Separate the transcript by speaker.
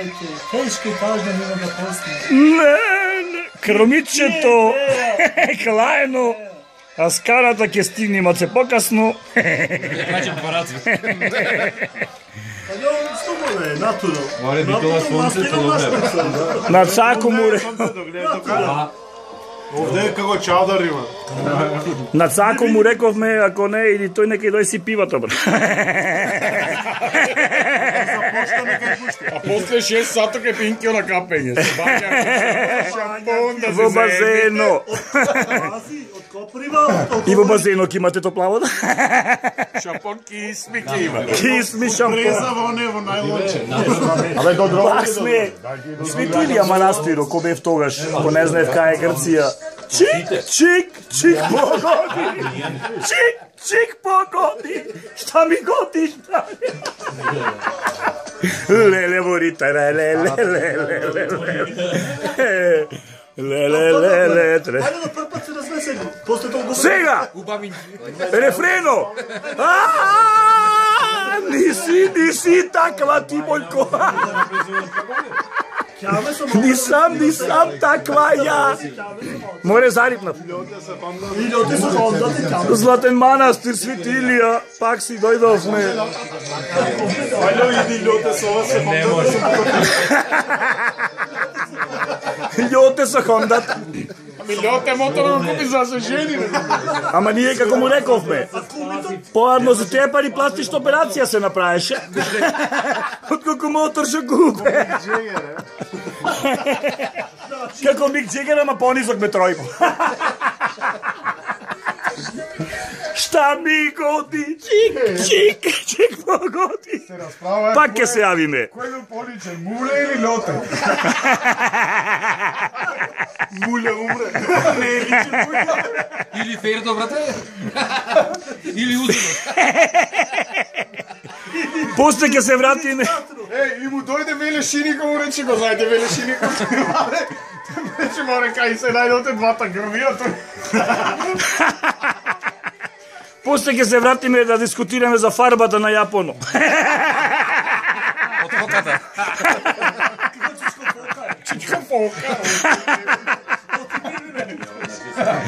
Speaker 1: Teški každa nema ga pesme.
Speaker 2: Ne, kromичето е клајно, а скарата ќе стигне маце покасно.
Speaker 3: Краќам параци.
Speaker 1: Pa ne, što mora, naturo.
Speaker 3: Mora bi това слънцето добре.
Speaker 2: На цако му
Speaker 4: Овде е како чавдар има.
Speaker 2: На цако му рековме, ако не, или тој нека дој си пивато, бра.
Speaker 3: А после 6 сата ке пинкио на капење. Се баќа шампон да
Speaker 2: Во базено.
Speaker 1: Pazi, od kopriva,
Speaker 2: И во базенот имате топла вода?
Speaker 3: Шампон кисми ке има.
Speaker 2: Кисми шампон.
Speaker 4: Преза во не во најлоче.
Speaker 2: Абе, пак сме Светилија манастиро, кој бев тогаш, ако не знаев кај е Грција. Чик, чик, чик погоди. Чик, чик погоди. Шта ми годиш, да? Леле, ворита, леле, леле.
Speaker 1: Ajde da prvi put se razveseli, posle tog govora.
Speaker 2: Сега! Рефрено! Ниси таква ти, Бојко. Нисам таква ја. Море зарипнат.
Speaker 1: Илјоте са хондати, кјаме.
Speaker 2: Златен манастир, Светилија, пак си дојдовме.
Speaker 4: Ајде иди лјоте со ова се
Speaker 2: Лјоте со хондата.
Speaker 3: Ами льоте мотор го купи за се жени.
Speaker 2: Ама ние како му рековме, поарно за тие пари пластична операција се направеше. Отколку мотор што купе. Како Мик Джегер, ама понизок ме тројко. Шта ми годи? Чик погоди. Пак ќе се јавиме.
Speaker 4: Кој го поличен, муле или лјоте? Муле умре. Не е личен муле.
Speaker 3: Или Фердо, брате. Или Узунот.
Speaker 2: После ќе се вратиме.
Speaker 4: Е, и му дојде Велешинико, му рече го знаете Велешинико. Рече море кај се најдоте двата грвија.
Speaker 2: После ќе се вратиме да дискутираме за фарбата на Јапоно.
Speaker 3: Од фоката.
Speaker 4: Чичка полка.